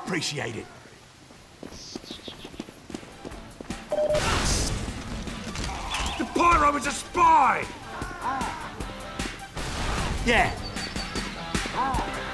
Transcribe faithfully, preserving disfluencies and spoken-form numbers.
appreciate it. The pyro is a spy! Yeah.